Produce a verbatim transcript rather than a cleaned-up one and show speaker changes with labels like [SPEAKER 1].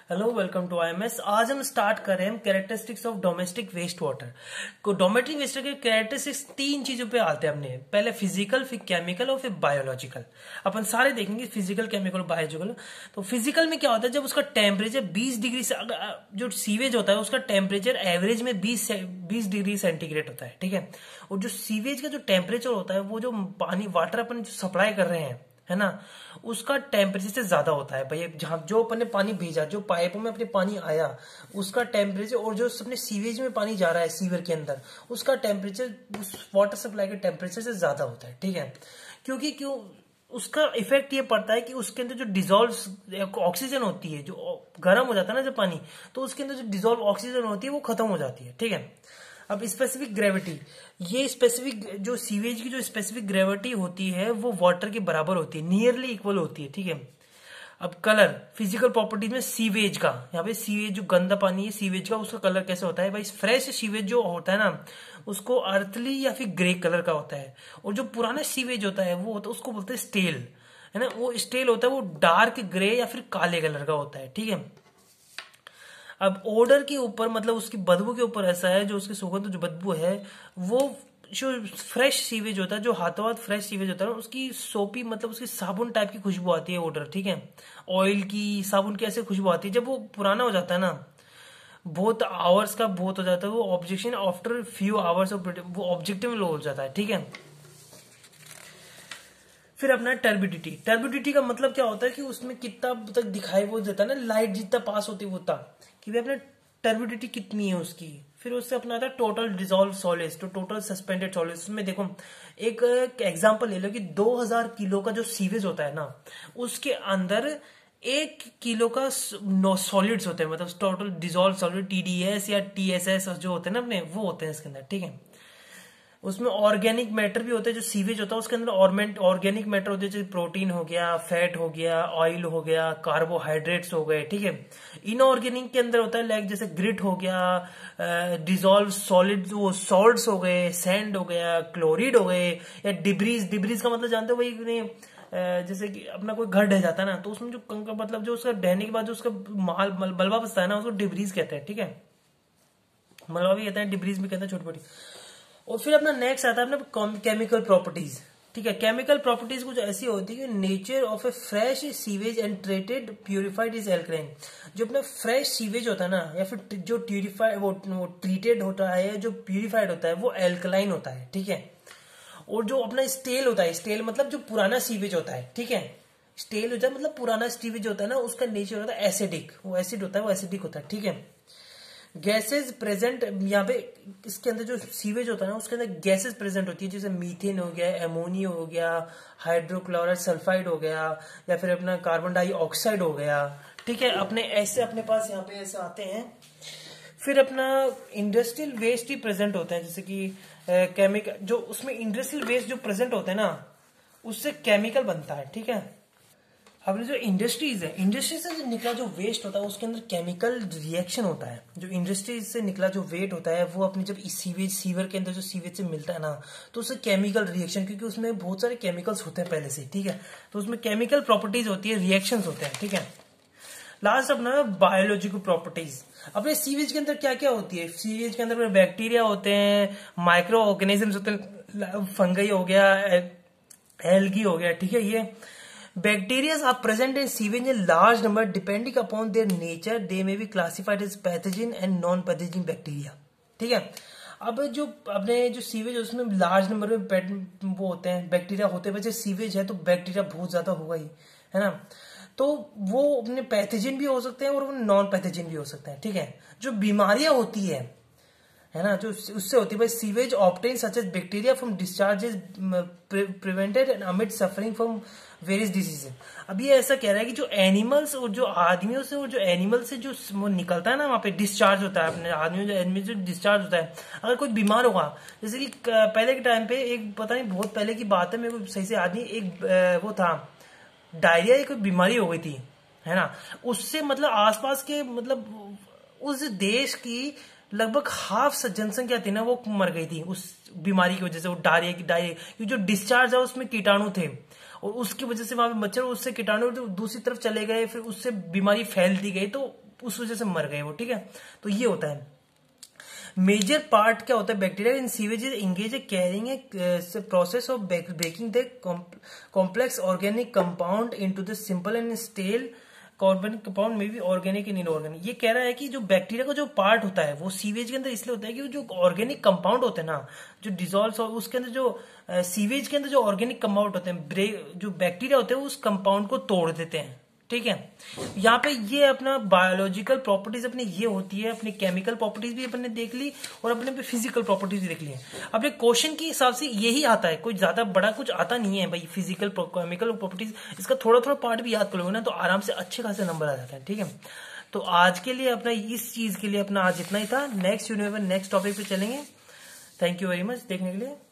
[SPEAKER 1] Hello, welcome to I M S. आज हम start कर रहे हैं characteristics of domestic waste water को। डोमेस्टिक वेस्ट वाटर के कैरेक्टरिस्टिक्स तीन चीजों पे आते हैं अपने, पहले फिजिकल, फिर केमिकल और फिर बायोलॉजिकल। अपन सारे देखेंगे फिजिकल, केमिकल और बायोलॉजिकल। तो फिजिकल में क्या होता है, जब उसका टेम्परेचर बीस डिग्री से, जो सीवेज होता है उसका टेम्परेचर एवरेज में बीस बीस डिग्री सेंटीग्रेड होता है, ठीक है। और जो सीवेज का जो टेम्परेचर होता है, वो जो पानी वाटर अपन जो सप्लाई कर रहे हैं, है ना, उसका टेम्परेचर से ज्यादा होता है भाई। जहां जो अपन ने पानी भेजा, जो पाइपों में अपने पानी आया, उसका टेम्परेचर, और जो अपने सीवेज में पानी जा रहा है सीवर के अंदर, उसका टेम्परेचर उस वाटर सप्लाई के टेम्परेचर से ज्यादा होता है, ठीक है। क्योंकि क्यों उसका इफेक्ट ये पड़ता है कि उसके अंदर जो डिजोल्व ऑक्सीजन होती है, जो गर्म हो जाता है ना जब पानी, तो उसके अंदर जो डिजोल्व ऑक्सीजन होती है वो खत्म हो जाती है, ठीक है। अब स्पेसिफिक ग्रेविटी, ये स्पेसिफिक जो सीवेज की जो स्पेसिफिक ग्रेविटी होती है वो वाटर के बराबर होती है, नियरली इक्वल होती है, ठीक है। अब कलर, फिजिकल प्रॉपर्टीज में सीवेज का, यहाँ पे सीवेज जो गंदा पानी है सीवेज का, उसका कलर कैसे होता है भाई। फ्रेश सीवेज जो होता है ना, उसको अर्थली या फिर ग्रे कलर का होता है। और जो पुराना सीवेज होता है वो होता है, उसको बोलते हैं स्टेल, है ना। वो स्टेल होता है, वो डार्क ग्रे या फिर काले कलर का होता है, ठीक है। अब ओडर के ऊपर, मतलब उसकी बदबू के ऊपर ऐसा है, जो उसकी सुगंध जो बदबू है, वो जो फ्रेश सीवेज होता है, जो हाथों हाथ फ्रेश सीवेज होता है, उसकी सोपी, मतलब उसकी साबुन टाइप की खुशबू आती है ओडर, ठीक है। ऑयल की, साबुन की ऐसे खुशबू आती है। जब वो पुराना हो जाता है ना, बहुत आवर्स का बहुत हो जाता है, वो ऑब्जेक्शन आफ्टर फ्यू आवर्स वो ऑब्जेक्टिव लो हो जाता है, ठीक है। फिर अपना टर्बिडिटी, टर्बिडिटी का मतलब क्या होता है कि उसमें कितना तक दिखाई वो देता है ना, लाइट जितना पास होती है वो तक, कि भाई अपना टर्बिडिटी कितनी है उसकी। फिर उससे अपना आता है टोटल डिजोल्व सॉलिड्स, तो टोटल सस्पेंडेड सॉलिड्स। उसमें देखो एक एग्जांपल ले लो कि दो हज़ार किलो का जो सीवेज होता है ना, उसके अंदर एक किलो का सॉलिड्स होते हैं, मतलब टोटल डिजोल्व सॉलिड, टीडीएस या टीएसएस जो होते हैं ना अपने, वो होते हैं इसके अंदर, ठीक है। उसमें ऑर्गेनिक मैटर भी होता है, जो सीवेज होता है उसके अंदर ऑर्गेनिक मैटर होते हैं, जैसे प्रोटीन हो गया, फैट हो गया, ऑयल हो गया, कार्बोहाइड्रेट्स हो गए, ठीक है। इनऑर्गेनिक के अंदर होता है लाइक जैसे ग्रिट हो गया, डिजोल्व सॉलिड वो सॉल्ट्स हो गए, सैंड हो गया, क्लोरीड हो गए, या डिब्रीज। डिब्रीज का मतलब जानते हो भाई नहीं, जैसे कि अपना कोई घर ढह जाता है ना, तो उसमें जो कंकर, मतलब जो उसका ढहने के बाद जो उसका माल बलवा बचता है ना, उसको डिब्रीज कहते हैं, ठीक है। मलबा भी कहते हैं, डिब्रीज भी कहते हैं, छोटी छोटी। और फिर अपना नेक्स्ट आता है अपना केमिकल प्रॉपर्टीज, ठीक है। केमिकल प्रॉपर्टीज कुछ ऐसी होती है कि nature of a fresh sewage and treated purified is alkaline. जो अपना फ्रेश सीवेज होता है ना, या फिर जो प्यूरिफाइड वो, वो ट्रीटेड होता है, जो प्यूरिफाइड होता है, वो एल्कलाइन होता है, ठीक है। और जो अपना स्टेल होता है, स्टेल मतलब जो पुराना सीवेज होता है, ठीक है। स्टेल होता है मतलब पुराना सीवेज होता है ना, उसका नेचर होता है एसिडिक, वो एसिड होता है, वो एसिडिक होता है, ठीक है। गैसेज प्रेजेंट, यहाँ पे इसके अंदर जो सीवेज होता है ना, उसके अंदर गैसेज प्रेजेंट होती है, जैसे मीथेन हो गया, एमोनिया हो गया, हाइड्रोक्लोराइड सल्फाइड हो गया, या फिर अपना कार्बन डाइऑक्साइड हो गया, ठीक है। अपने ऐसे अपने पास यहाँ पे ऐसे आते हैं। फिर अपना इंडस्ट्रियल वेस्ट ही प्रेजेंट होते हैं, जैसे कि केमिकल, जो उसमें इंडस्ट्रियल वेस्ट जो प्रेजेंट होते हैं ना, उससे केमिकल बनता है, ठीक है। अब जो इंडस्ट्रीज है, इंडस्ट्री से जो निकला जो वेस्ट होता है, उसके अंदर केमिकल रिएक्शन होता है। जो इंडस्ट्रीज से निकला जो वेट होता है, वो अपने जब सीवेज, सीवर के अंदर जो सीवेज से मिलता है ना, तो उससे केमिकल रिएक्शन, क्योंकि उसमें बहुत सारे केमिकल्स होते हैं पहले से, ठीक है, तो उसमें केमिकल प्रॉपर्टीज होती है, रिएक्शंस होते हैं, ठीक है। लास्ट अपना बायोलॉजिकल प्रॉपर्टीज। अपने सीवेज के अंदर क्या क्या होती है, सीवेज के अंदर बैक्टीरिया होते हैं, माइक्रो ऑर्गेनिजम्स होते हैं, फंगई हो गया, एल्गी हो गया, ठीक है। ये Bacteria are present in sewage in large number. Depending upon their nature, they may be classified as pathogen and non-pathogenic bacteria. ठीक है। अब जो अपने जो सीवेज उसमें लार्ज नंबर में वो होते हैं, बैक्टीरिया होते हैं। वैसे सीवेज है तो बैक्टीरिया बहुत ज्यादा होगा ही, है ना। तो वो अपने पैथोजन भी हो सकते हैं और नॉन पैथोजन भी हो सकते हैं, ठीक है। जो बीमारियां होती है है ना, जो उससे होती है, sewage obtain such as bacteria from discharges prevented and omit suffering from various diseases. अब ये ऐसा कह रहा है कि जो एनिमल्स और जो आदमियों से और जो एनिमल से जो वो निकलता है ना, वहां पे डिस्चार्ज होता है, अपने आदमियों जो एनिमल जो डिस्चार्ज होता है, अगर कोई बीमार होगा, जैसे कि पहले के टाइम पे, एक पता नहीं बहुत पहले की बात है, मेरे को सही से आदमी, एक वो था डायरिया, एक बीमारी हो गई थी, है ना। उससे मतलब आसपास के, मतलब उस देश की लगभग हाफ जनसंख्या थी ना, वो मर गई थी उस बीमारी की वजह से। वो डायरिया की डायरिया क्योंकि जो डिस्चार्ज है उसमें कीटाणु थे, और उसकी वजह से वहां पे मच्छर, उससे कीटाणु दूसरी तरफ चले गए, फिर उससे बीमारी फैलती गई, तो उस वजह से मर गए वो, ठीक है। तो ये होता है मेजर पार्ट क्या होता है bacteria in sewage engage carrying a process of breaking the complex organic compound into the simple and stale organic compound में भी ऑर्गेनिक एंड इनऑर्गेनिक। ये कह रहा है कि जो बैक्टीरिया का जो पार्ट होता है वो सीवेज के अंदर इसलिए होता है कि जो ऑर्गेनिक कंपाउंड होते हैं ना, जो डिजोल्व उसके अंदर जो सीवेज के अंदर जो ऑर्गेनिक कंपाउंड होते हैं, जो बैक्टीरिया होते हैं उस कंपाउंड को तोड़ देते हैं, ठीक है। यहाँ पे ये अपना बायोलॉजिकल प्रॉपर्टीज अपनी ये होती है, अपनी केमिकल प्रॉपर्टीज भी अपने देख ली और अपने पे फिजिकल प्रॉपर्टीज भी देख ली है। अपने क्वेश्चन के हिसाब से यही आता है, कोई ज्यादा बड़ा कुछ आता नहीं है भाई। फिजिकल केमिकल प्रॉपर्टीज इसका थोड़ा थोड़ा पार्ट भी याद कर लोगे ना तो आराम से अच्छे खासे नंबर आ जाता है, ठीक है। तो आज के लिए अपना इस चीज के लिए अपना आज इतना ही था। नेक्स्ट यूनिवर्स नेक्स्ट टॉपिक पे चलेंगे। थैंक यू वेरी मच देखने के लिए।